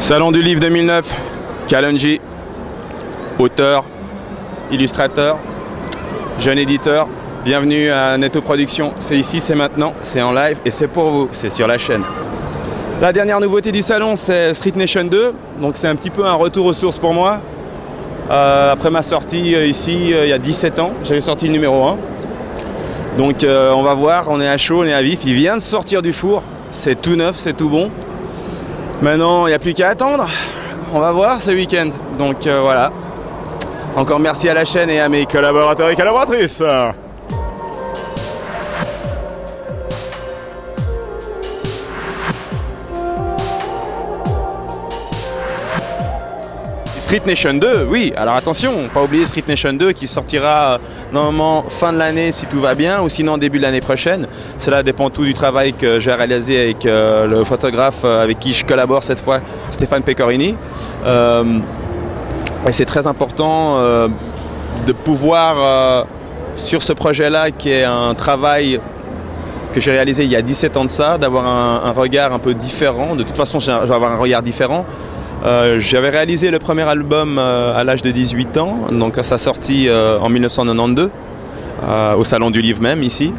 Salon du livre 2009, Kalonji, auteur, illustrateur, jeune éditeur. Bienvenue à Netto Productions. C'est ici, c'est maintenant, c'est en live et c'est pour vous, c'est sur la chaîne. La dernière nouveauté du salon, c'est Street Nation 2. Donc c'est un petit peu un retour aux sources pour moi. Après ma sortie ici, il y a 17 ans, j'avais sorti le numéro 1. Donc on va voir, on est à chaud, on est à vif. Il vient de sortir du four, c'est tout neuf, c'est tout bon. Maintenant, il n'y a plus qu'à attendre. On va voir ce week-end. Donc voilà. Encore merci à la chaîne et à mes collaborateurs et collaboratrices. Street Nation 2, oui, alors attention, pas oublier Street Nation 2 qui sortira normalement fin de l'année si tout va bien ou sinon début de l'année prochaine. Cela dépend tout du travail que j'ai réalisé avec le photographe avec qui je collabore cette fois, Stéphane Pecorini. Et c'est très important de pouvoir, sur ce projet-là qui est un travail que j'ai réalisé il y a 17 ans de ça, d'avoir un regard un peu différent. De toute façon, je vais avoir un regard différent. J'avais réalisé le premier album à l'âge de 18 ans, donc à sa sortie en 1992, au Salon du Livre même, ici.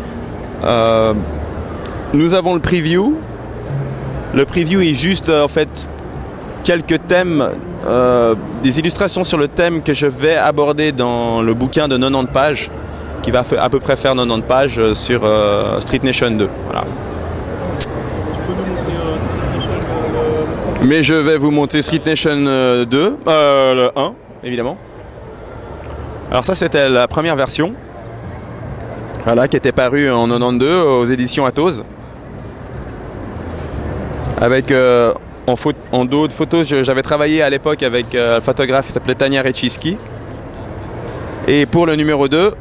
Nous avons le preview. Le preview est juste, en fait, quelques thèmes, des illustrations sur le thème que je vais aborder dans le bouquin de 90 pages, qui va à peu près faire 90 pages sur Street Nation 2. Voilà. Mais je vais vous montrer Street Nation 2, le 1, évidemment. Alors ça, c'était la première version. Voilà, qui était parue en 92 aux éditions Athos. Avec, en dos de photos, j'avais travaillé à l'époque avec un photographe qui s'appelait Tania Rechiski. Et pour le numéro 2,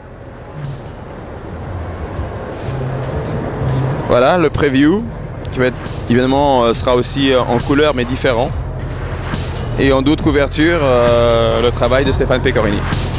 voilà, le preview, qui va être, évidemment sera aussi en couleur mais différent. Et en dos de couverture, le travail de Stéphane Pecorini.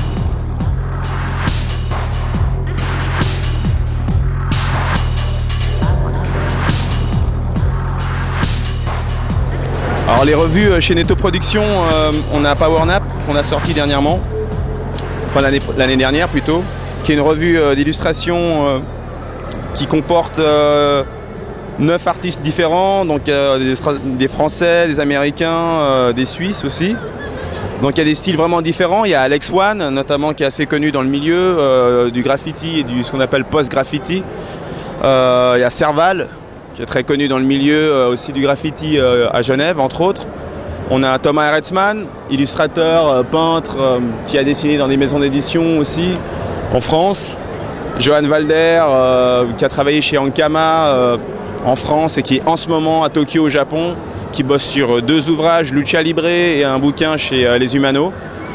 Alors les revues chez Netto Productions, on a Powernap qu'on a sorti dernièrement, enfin l'année dernière plutôt, qui est une revue d'illustration qui comporte 9 artistes différents, donc des Français, des Américains, des Suisses aussi. Donc il y a des styles vraiment différents. Il y a Alex One, notamment, qui est assez connu dans le milieu du graffiti et du ce qu'on appelle post-graffiti. Il y a Serval, qui est très connu dans le milieu aussi du graffiti à Genève, entre autres. On a Thomas Herretzmann, illustrateur, peintre, qui a dessiné dans des maisons d'édition aussi, en France. Johan Valder, qui a travaillé chez Ankama, en France et qui est en ce moment à Tokyo au Japon, qui bosse sur 2 ouvrages, Lucha Libre et un bouquin chez Les Humanos.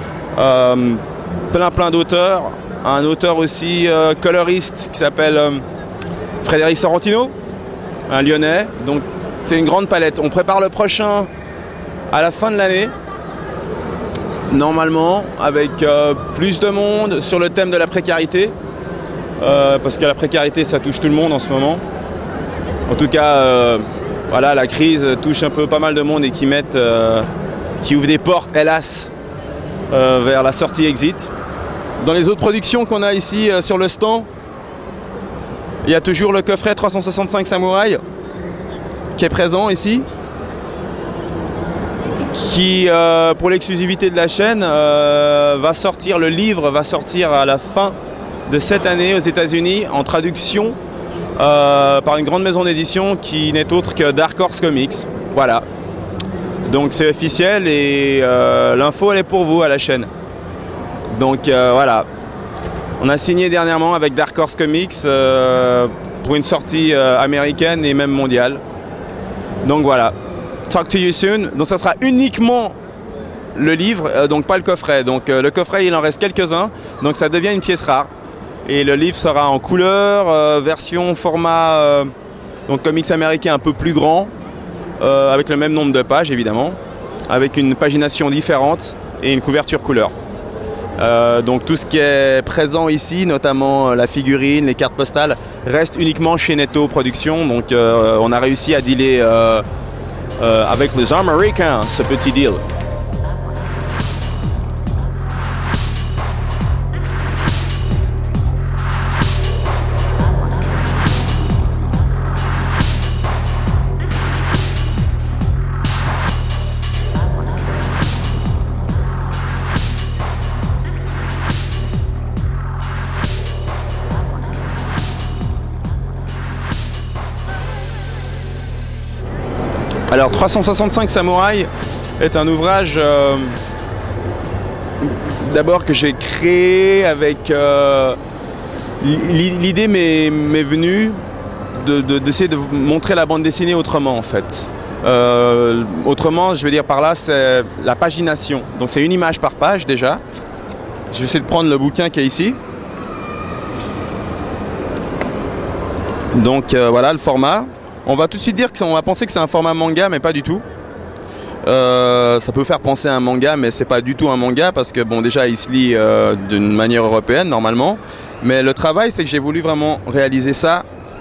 Plein d'auteurs. Un auteur aussi coloriste qui s'appelle Frédéric Sorrentino, un Lyonnais. Donc c'est une grande palette. On prépare le prochain à la fin de l'année, normalement, avec plus de monde sur le thème de la précarité. Parce que la précarité, ça touche tout le monde en ce moment. En tout cas, voilà, la crise touche un peu pas mal de monde et qui ouvre des portes, hélas, vers la sortie exit. Dans les autres productions qu'on a ici sur le stand, il y a toujours le coffret 365 Samouraï qui est présent ici, qui, pour l'exclusivité de la chaîne, va sortir, le livre va sortir à la fin de cette année aux États-Unis en traduction par une grande maison d'édition qui n'est autre que Dark Horse Comics. Voilà. Donc c'est officiel et l'info elle est pour vous à la chaîne. Donc voilà. On a signé dernièrement avec Dark Horse Comics pour une sortie américaine et même mondiale. Donc voilà. Talk to you soon. Donc ça sera uniquement le livre, donc pas le coffret. Donc le coffret il en reste quelques-uns. Donc ça devient une pièce rare. Et le livre sera en couleur, version format donc comics américain un peu plus grand, avec le même nombre de pages évidemment, avec une pagination différente et une couverture couleur. Donc tout ce qui est présent ici, notamment la figurine, les cartes postales, reste uniquement chez Netto Productions. Donc on a réussi à dealer avec les Américains, ce petit deal. Alors 365 Samouraïs est un ouvrage d'abord que j'ai créé avec l'idée m'est venue d'essayer de montrer la bande dessinée autrement en fait. Autrement, je veux dire par là, c'est la pagination. Donc c'est une image par page déjà. Je vais essayer de prendre le bouquin qui est ici. Donc voilà le format. On va tout de suite dire qu'on va penser que c'est un format manga, mais pas du tout. Ça peut faire penser à un manga, mais c'est pas du tout un manga parce que bon, déjà il se lit d'une manière européenne normalement. Mais le travail, c'est que j'ai voulu vraiment réaliser ça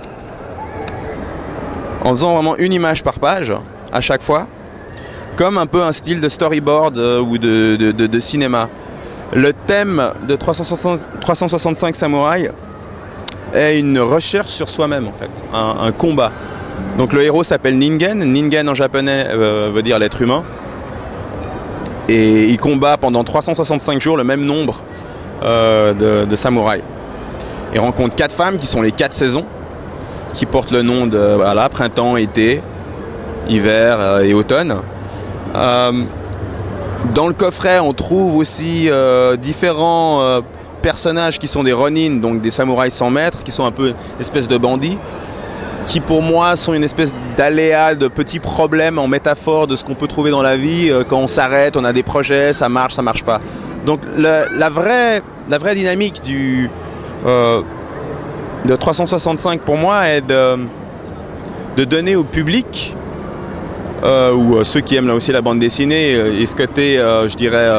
en faisant vraiment une image par page à chaque fois, comme un peu un style de storyboard ou de cinéma. Le thème de 365 Samouraïs est une recherche sur soi-même en fait, un combat. Donc le héros s'appelle Ningen. Ningen en japonais veut dire l'être humain. Et il combat pendant 365 jours le même nombre de samouraïs. Il rencontre 4 femmes qui sont les 4 saisons, qui portent le nom de voilà, printemps, été, hiver et automne. Dans le coffret, on trouve aussi différents personnages qui sont des ronin, donc des samouraïs sans maître, qui sont un peu une espèce de bandits, qui pour moi sont une espèce d'aléa, de petits problèmes en métaphore de ce qu'on peut trouver dans la vie. Quand on s'arrête, on a des projets, ça marche pas. Donc la vraie dynamique de 365 pour moi est de donner au public, ou ceux qui aiment là aussi la bande dessinée, et ce côté, je dirais,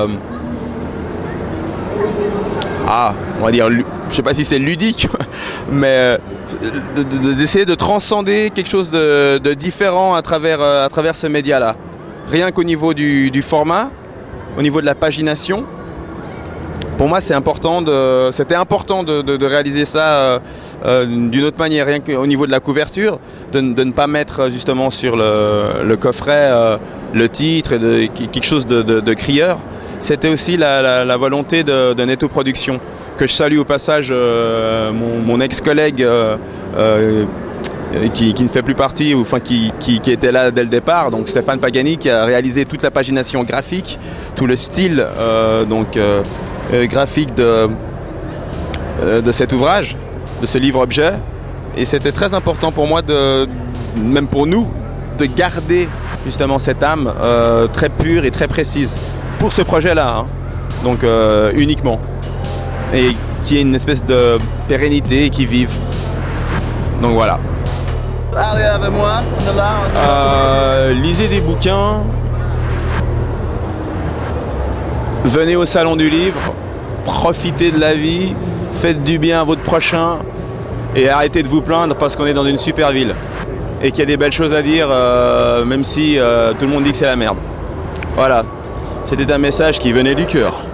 on va dire, je sais pas si c'est ludique, mais d'essayer de transcender quelque chose de différent à travers ce média-là. Rien qu'au niveau du format, au niveau de la pagination, pour moi c'était important de réaliser ça d'une autre manière, rien qu'au niveau de la couverture, de ne pas mettre justement sur le coffret le titre et quelque chose de crieur. C'était aussi la volonté de Netto Productions, que je salue au passage mon ex-collègue qui ne fait plus partie, ou enfin qui était là dès le départ, donc Stéphane Pagani, qui a réalisé toute la pagination graphique, tout le style graphique de cet ouvrage, de ce livre-objet. Et c'était très important pour moi, même pour nous, de garder justement cette âme très pure et très précise pour ce projet-là, hein. Donc uniquement, et qui ait une espèce de pérennité et qui vive. Donc voilà. Allez avec moi, on est là. Lisez des bouquins, venez au salon du livre, profitez de la vie, faites du bien à votre prochain et arrêtez de vous plaindre parce qu'on est dans une super ville et qu'il y a des belles choses à dire, même si tout le monde dit que c'est la merde. Voilà, c'était un message qui venait du cœur.